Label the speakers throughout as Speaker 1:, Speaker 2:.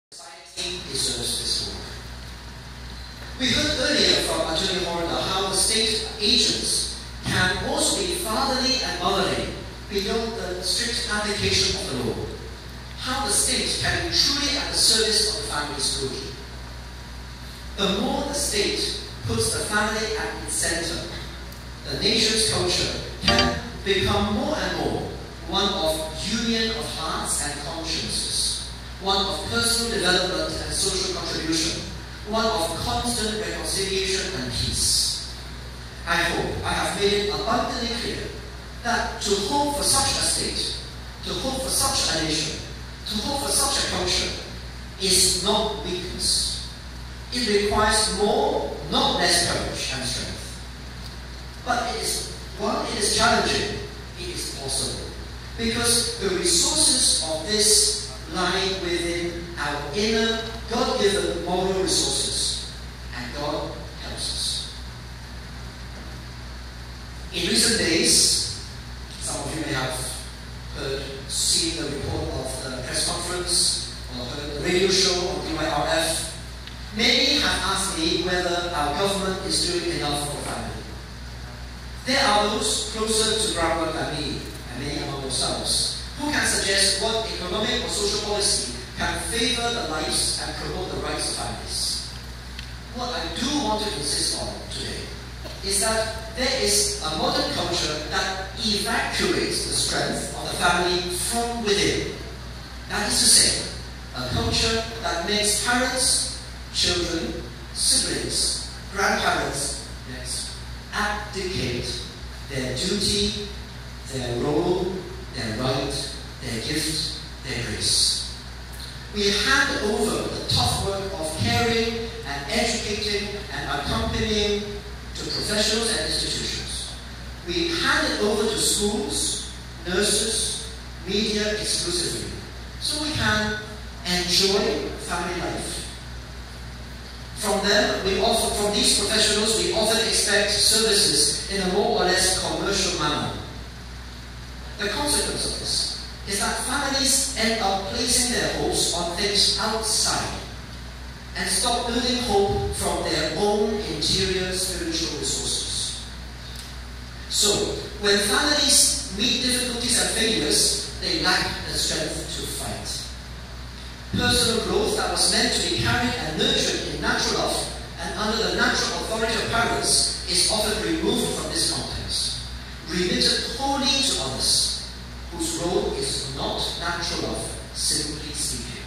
Speaker 1: Society deserves this work. We heard earlier from Attorney Horner how the state agents can also be fatherly and motherly beyond the strict application of the law. How the state can be truly at the service of the family's good. The more the state puts the family at its center, the nation's culture can become more and more one of union of hearts and consciences, one of personal development and social contribution, one of constant reconciliation and peace. I hope I have made it abundantly clear that to hope for such a state, to hope for such a nation, to hope for such a culture is not weakness. It requires more, not less courage and strength. But while it is challenging, it is possible. Because the resources of this lie within our inner, God-given moral resources, and God helps us. In recent days, some of you may have seen the report of the press conference or heard the radio show on DYRF. Many have asked me whether our government is doing enough for the family. There are those closer to groundwork than me, and many among yourselves, who can suggest what economic or social policy can favor the lives and promote the rights of families. What I do want to insist on today is that there is a modern culture that evacuates the strength of the family from within. That is to say, a culture that makes parents, children, siblings, grandparents, abdicate their duty, their role, their right, their gift, their grace. We hand over the tough work of caring and educating and accompanying to professionals and institutions. We hand it over to schools, nurses, media exclusively, so we can enjoy family life. From these professionals, we often expect services in a more or less commercial manner. The consequence of this is that families end up placing their hopes on things outside and stop building hope from their own interior spiritual resources. So, when families meet difficulties and failures, they lack the strength to fight. Personal growth that was meant to be carried and nurtured in natural love and under the natural authority of parents is often removed from this context, remitted wholly to others, whose role is not natural love, simply speaking.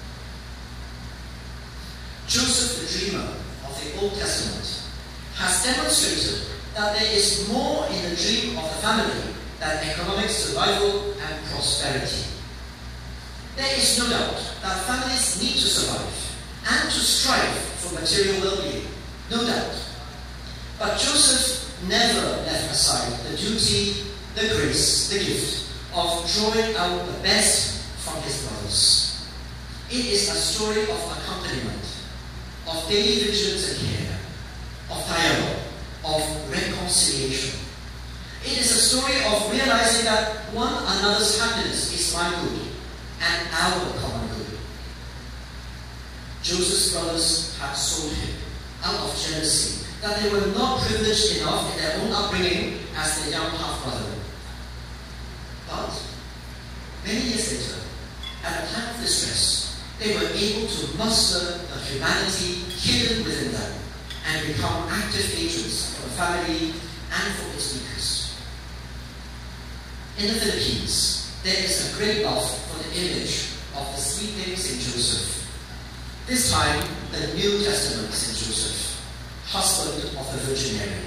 Speaker 1: Joseph the dreamer of the Old Testament has demonstrated that there is more in the dream of the family than economic survival and prosperity. There is no doubt that families need to survive and to strive for material well-being, no doubt. But Joseph never left aside the duty, the grace, the gift of drawing out the best from his brothers. It is a story of accompaniment, of daily vigilance and care, of dialogue, of reconciliation. It is a story of realizing that one another's happiness is my good and our common good. Joseph's brothers had sold him out of jealousy, that they were not privileged enough in their own upbringing as the young half-brother. But many years later, at a time of distress, they were able to muster the humanity hidden within them and become active agents for the family and for its needs. In the Philippines, there is a great love for the image of the sleeping Saint Joseph. This time, the New Testament Saint Joseph, husband of the Virgin Mary.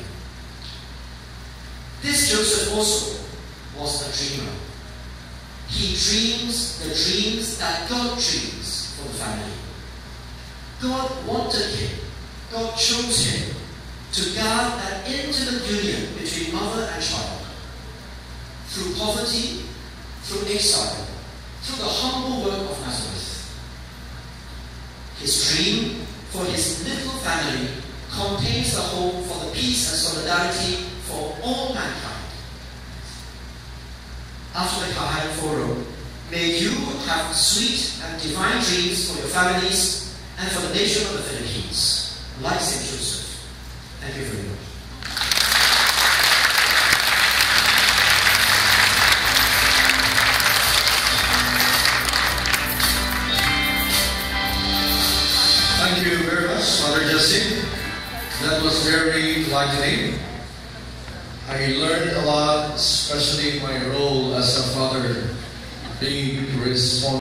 Speaker 1: This Joseph also was a dreamer. He dreams the dreams that God dreams for the family. God wanted him, God chose him to guard that intimate union between mother and child. Through poverty, through exile, through the humble work of Nazareth. His dream for his little family contains the hope for the peace and solidarity for all mankind. After the Kahayan Forum, May you have sweet and divine dreams for your families and for the nation of the Philippines, like St. Joseph. Thank you very much.
Speaker 2: Thank you very much, Father Jesse. That was very enlightening. I learned a lot, especially my role as a father, being responsible.